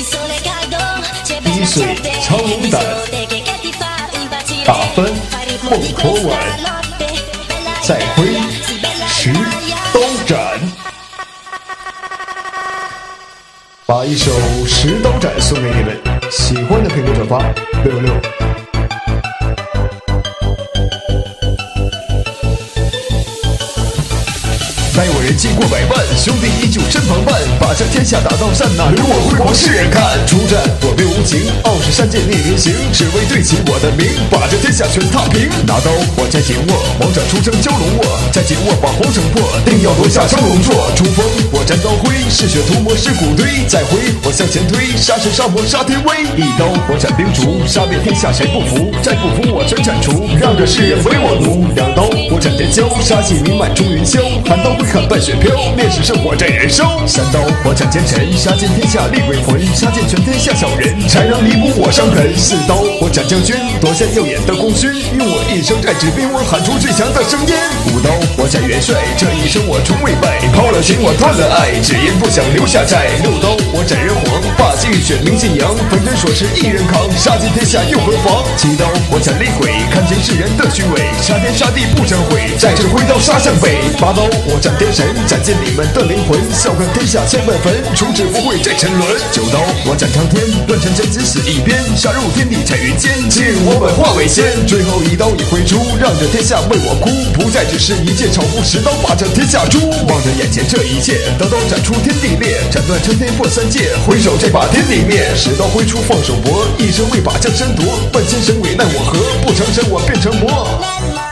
滴水长龙胆，打翻孟婆碗，再挥石刀斩。把一首《石刀斩》送给你们，喜欢的评论转发666。待我人气过百万，兄弟依旧身旁伴，把这天下打到善呐，留我辉煌世人看。出战我辈无情，20山剑逆天行，只为对齐我的名，把这天下全踏平。拿刀我在紧握，王者出征蛟龙卧，在紧握把皇城破，定要夺下张龙座。出锋我斩刀挥，嗜血屠魔尸骨堆，再挥我向前推，杀神杀魔杀天威。一刀我斩冰烛，杀遍天下谁不服？再不服我全斩除，让这世人唯我奴。两刀我斩天霄，杀气弥漫中云霄，寒刀挥看半雪飘，烈士圣火战人烧。三刀我斩奸臣，杀尽天下厉鬼魂，杀尽全天下小人，才能弥补我伤痕。四刀我斩将军，夺下耀眼的功勋，用我一生战指兵王喊出最强的声音。五刀我斩元帅，这一生我从未败，抛了情我断了爱，只因不想留下债。六刀我斩人皇，霸气浴血明信阳，粉身所持一人扛，杀尽天下又何妨。七刀我斩厉鬼，看清世人的虚伪，杀天杀地不争悔，再这挥刀杀向北。八刀我斩天神，斩尽你们的灵魂，笑看天下千万坟，从此不会再沉沦。九刀我斩苍天，乱臣贼子死一边，杀入天地彩云间，今日我本化为仙。最后一刀已挥出，让这天下为我哭，不再只是一介草木，持刀把这天下诛。望着眼前这一切，刀刀斩出天地裂，斩断撑天破三界，回首这把天地灭。十刀挥出放手搏，一生为把江山夺，万千神鬼奈我何，不成神我变成魔。